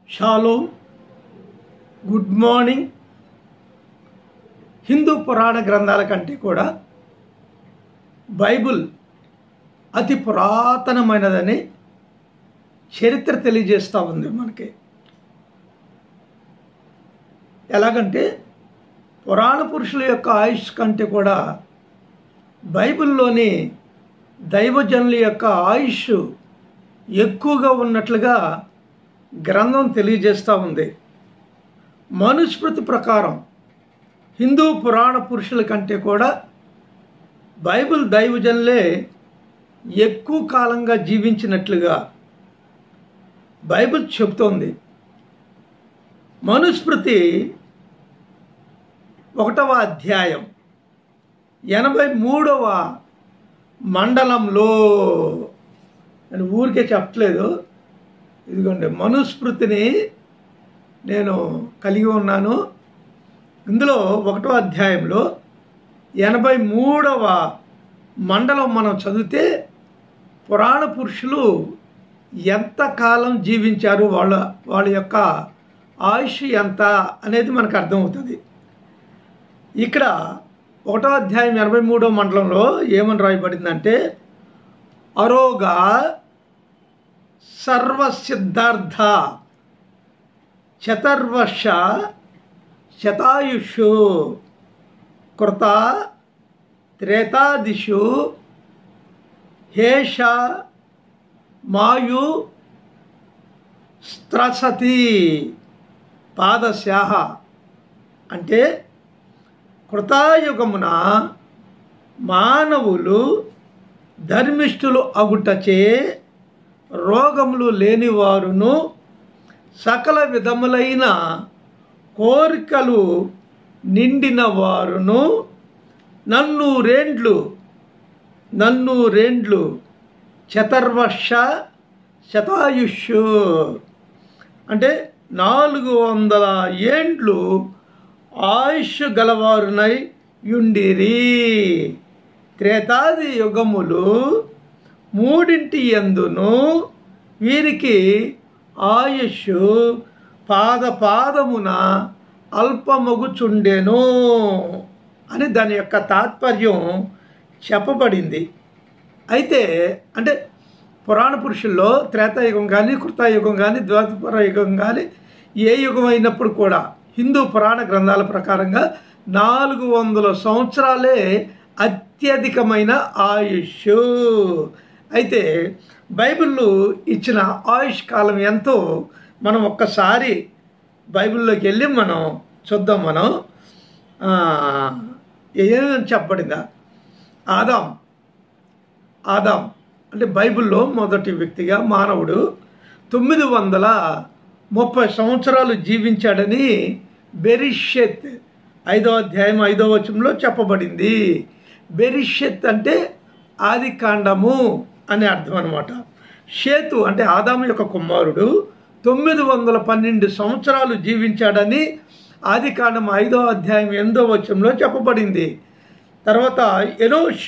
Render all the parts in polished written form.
Shalom, good morning. Hindu పురాణ గ్రంథాల కంటే కూడా బైబిల్ అతి పురాతనమైనదని చరిత్ర తెలియజేస్తూ ఉంది మనకి. ఎలాగంటే పురాణ పురుషుల యొక్క ఆయుష్ కంటే కూడా బైబిల్లోని దైవజనుల యొక్క ఆయుష్ ఎక్కువగా ఉన్నట్లుగా గ్రంథం తెలియజేస్తూ ఉంది. మనుస్మృతి ప్రకారం హిందూ పురాణ పురుషుల కంటే కూడా బైబిల్ దైవజనులే ఎక్కువ కాలంగా జీవించినట్లుగా బైబిల్ చెబుతోంది. మనుస్మృతి 1వ అధ్యాయం 83వ మండలంలో, నేను ఊరికే చెప్పట్లేదు, ఇదిగోండి మనుస్మృతిని నేను కలిగి ఉన్నాను. ఇందులో 1వ అధ్యాయంలో 83వ మండలం మనం చదివితే పురాణ పురుషులు ఎంతకాలం జీవించారు, వాళ్ళ యొక్క ఆయుష్ ఎంత అనేది మనకు అర్థమవుతుంది. ఇక్కడ 1వ అధ్యాయం 83వ మండలంలో ఏమని రాయబడిందంటే, అరోగా సర్వసిద్ధార్థ చతుర్వర్ష శతాయుషు కృత త్రేతాదిషు హేష మాయు స్త్రసతి పాదస్యాహ. అంటే కృతాయుగమున మానవులు ధర్మిష్ఠులు అగుటచే రోగములు లేనివారును సకల విధములైన కోరికలు నిండిన వారును నన్నూరేండ్లు చతుర్వర్ష శతాయుషు అంటే 400 ఏండ్లు ఆయుష్ గలవారునై యుండిరి. త్రేతాది యుగములు 3 యందును వీరికి ఆయుష్ పాదమున అల్పమగుచుండెను అని దాని యొక్క తాత్పర్యం చెప్పబడింది. అయితే అంటే పురాణ పురుషుల్లో త్రేతాయుగం కానీ, కృతాయుగం కానీ, ద్వాపర యుగం కానీ, ఏ యుగం అయినప్పుడు కూడా హిందూ పురాణ గ్రంథాల ప్రకారంగా 400 సంవత్సరాలే అత్యధికమైన ఆయుష్. అయితే బైబిల్లో ఇచ్చిన ఆయుష్ కాలం ఎంతో మనం ఒక్కసారి బైబిల్లోకి వెళ్ళి మనం చూద్దాం. మనం ఏమని చెప్పబడిందా? ఆదాం అంటే బైబిల్లో మొదటి వ్యక్తిగా మానవుడు 930 సంవత్సరాలు జీవించాడని బెరిషెత్ 5వ అధ్యాయం 5వ వచనంలో చెప్పబడింది. బెరిషెత్ అంటే ఆది కాండము అని అర్థం అనమాట. షేతు అంటే ఆదాము యొక్క కుమారుడు 912 సంవత్సరాలు జీవించాడని ఆది కాండం 5వ అధ్యాయం 8వ వచనంలో చెప్పబడింది. తర్వాత ఎనోష్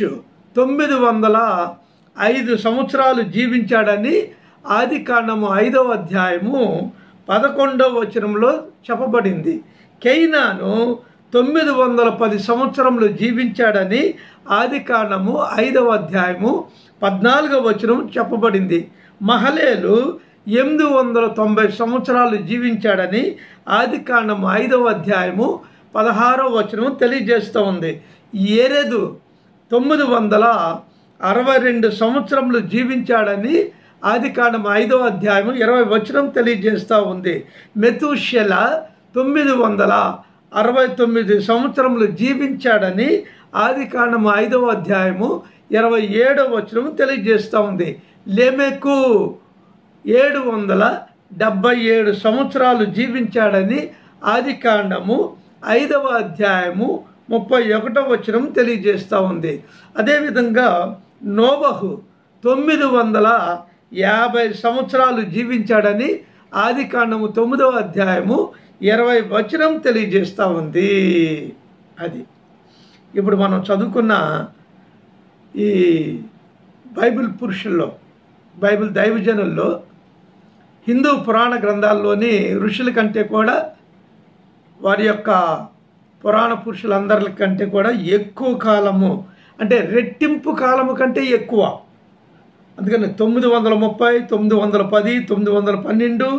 905 సంవత్సరాలు జీవించాడని ఆది కాండము 5వ అధ్యాయము 11వ వచనంలో చెప్పబడింది. కైనాను 910 సంవత్సరములు జీవించాడని ఆది కాండము 5వ అధ్యాయము 14వ వచనం చెప్పబడింది. మహలేలు 890 సంవత్సరాలు జీవించాడని ఆది కాండము 5వ అధ్యాయము 16వ వచనం తెలియజేస్తూ ఉంది. ఏరెదు 962 సంవత్సరములు జీవించాడని ఆది కాండం 5వ అధ్యాయం 20వ వచనం తెలియజేస్తూ ఉంది. మెతూషెల 969 సంవత్సరములు జీవించాడని ఆది కాండం 5వ అధ్యాయము 27వ వచనం తెలియజేస్తూ ఉంది. లెమెకు 777 సంవత్సరాలు జీవించాడని ఆది కాండము 5వ అధ్యాయము 31వ వచనం తెలియజేస్తూ ఉంది. అదేవిధంగా నోబహు 950 సంవత్సరాలు జీవించాడని ఆది కాండము 9వ అధ్యాయము 20వ వచనం తెలియజేస్తూ ఉంది. అది ఇప్పుడు మనం చదువుకున్న ఈ బైబిల్ పురుషుల్లో, బైబిల్ దైవజనుల్లో హిందూ పురాణ గ్రంథాల్లోని ఋషుల కంటే కూడా వారి యొక్క పురాణ పురుషులందరికంటే కూడా ఎక్కువ కాలము, అంటే రెట్టింపు కాలము కంటే ఎక్కువ. అందుకని 930, 910, 912,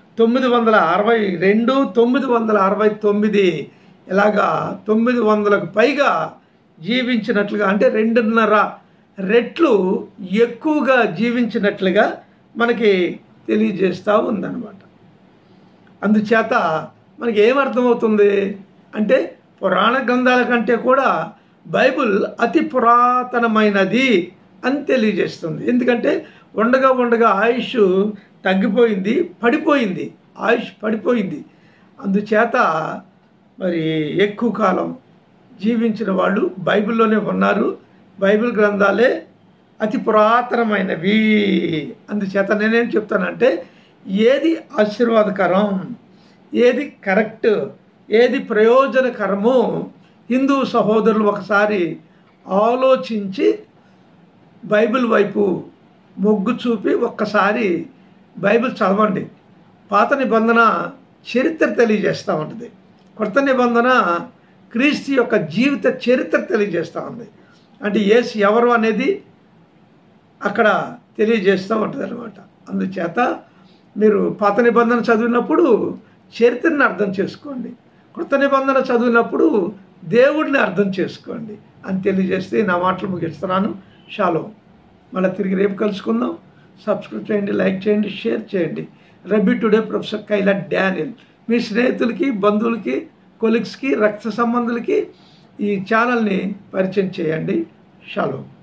962, 969 ఇలాగా 900కు పైగా జీవించినట్లుగా, అంటే 2.5 రెట్లు ఎక్కువగా జీవించినట్లుగా మనకి తెలియజేస్తూ ఉందన్నమాట. అందుచేత మనకి ఏమర్థమవుతుంది అంటే పురాణ గ్రంథాల కంటే కూడా బైబిల్ అతి పురాతనమైనది అని తెలియజేస్తుంది. ఎందుకంటే ఉండగా ఆయుష్ తగ్గిపోయింది, పడిపోయింది, ఆయుష్ పడిపోయింది. అందుచేత మరి ఎక్కువ కాలం జీవించిన వాళ్ళు బైబిల్లోనే ఉన్నారు. బైబిల్ గ్రంథాలే అతి పురాతనమైనవి. అందుచేత నేనేం చెప్తానంటే ఏది ఆశీర్వాదకరం, ఏది కరెక్ట్, ఏది ప్రయోజనకరమో హిందూ సహోదరులు ఒకసారి ఆలోచించి బైబిల్ వైపు మొగ్గు చూపి ఒక్కసారి బైబిల్ చదవండి. పాత నిబంధన చరిత్ర తెలియజేస్తూ ఉంటుంది, కొత్త నిబంధన క్రీస్తు యొక్క జీవిత చరిత్ర తెలియజేస్తూ ఉంది. అంటే యేసు ఎవరు అనేది అక్కడ తెలియజేస్తూ ఉంటుంది అన్నమాట. అందుచేత మీరు పాత నిబంధన చదివినప్పుడు చరిత్రని అర్థం చేసుకోండి, కొత్త నిబంధన చదివినప్పుడు దేవుడిని అర్థం చేసుకోండి అని తెలియజేస్తే నా మాటలు ముగిస్తున్నాను. షాలోం. మళ్ళీ తిరిగి రేపు కలుసుకుందాం. సబ్స్క్రైబ్ చేయండి, లైక్ చేయండి, షేర్ చేయండి. రబీ టుడే ప్రొఫెసర్ కైలా డానియల్. మీ స్నేహితులకి, బంధువులకి, కొలీగ్స్కి, రక్త సంబంధులకి ఈ ఛానల్ని పరిచయం చేయండి. షాలోం.